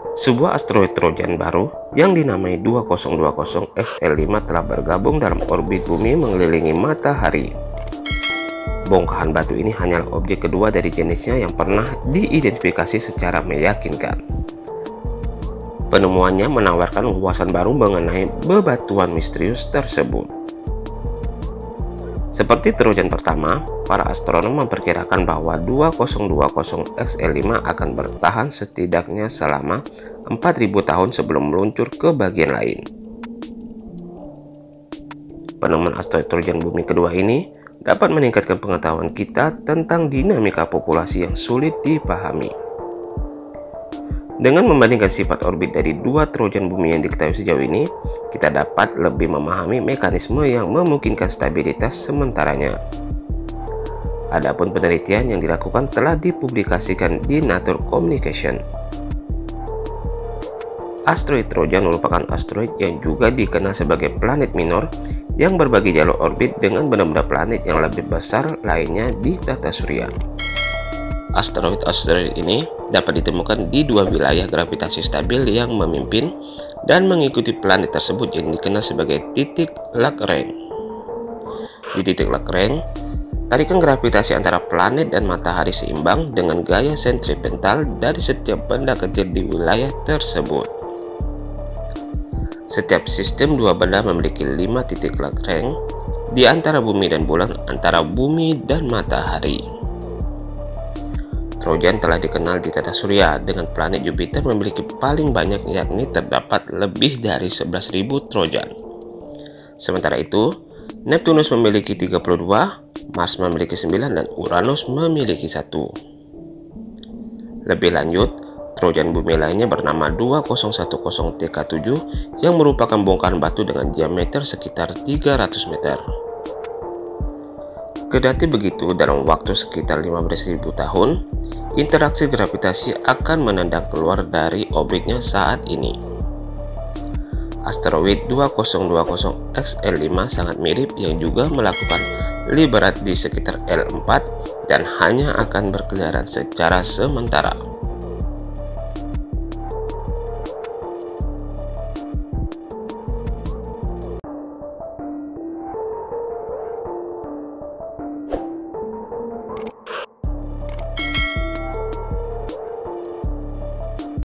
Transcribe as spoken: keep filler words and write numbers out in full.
Sebuah asteroid Trojan baru yang dinamai dua nol dua nol X L lima telah bergabung dalam orbit bumi mengelilingi matahari. Bongkahan batu ini hanyalah objek kedua dari jenisnya yang pernah diidentifikasi secara meyakinkan. Penemuannya menawarkan wawasan baru mengenai bebatuan misterius tersebut. Seperti Trojan pertama, para astronom memperkirakan bahwa dua nol dua nol X L lima akan bertahan setidaknya selama empat ribu tahun sebelum meluncur ke bagian lain. Penemuan asteroid Trojan bumi kedua ini dapat meningkatkan pengetahuan kita tentang dinamika populasi yang sulit dipahami. Dengan membandingkan sifat orbit dari dua Trojan bumi yang diketahui sejauh ini, kita dapat lebih memahami mekanisme yang memungkinkan stabilitas sementaranya. Adapun penelitian yang dilakukan telah dipublikasikan di Nature Communication. Asteroid Trojan merupakan asteroid yang juga dikenal sebagai planet minor yang berbagi jalur orbit dengan benda-benda planet yang lebih besar lainnya di tata surya. Asteroid-asteroid ini dapat ditemukan di dua wilayah gravitasi stabil yang memimpin dan mengikuti planet tersebut yang dikenal sebagai titik Lagrange. Di titik Lagrange, tarikan gravitasi antara planet dan matahari seimbang dengan gaya sentripetal dari setiap benda kecil di wilayah tersebut. Setiap sistem dua benda memiliki lima titik Lagrange di antara bumi dan bulan, antara bumi dan matahari. Trojan telah dikenal di tata surya dengan planet Jupiter memiliki paling banyak, yakni terdapat lebih dari sebelas ribu Trojan. Sementara itu, Neptunus memiliki tiga puluh dua, Mars memiliki sembilan, dan Uranus memiliki satu. Lebih lanjut, Trojan bumi lainnya bernama dua nol satu nol T K tujuh yang merupakan bongkahan batu dengan diameter sekitar tiga ratus meter. Kedati begitu, dalam waktu sekitar lima belas ribu tahun, interaksi gravitasi akan menendang keluar dari orbitnya saat ini. Asteroid dua nol dua nol X L lima sangat mirip yang juga melakukan liberat di sekitar L empat dan hanya akan berkeliaran secara sementara.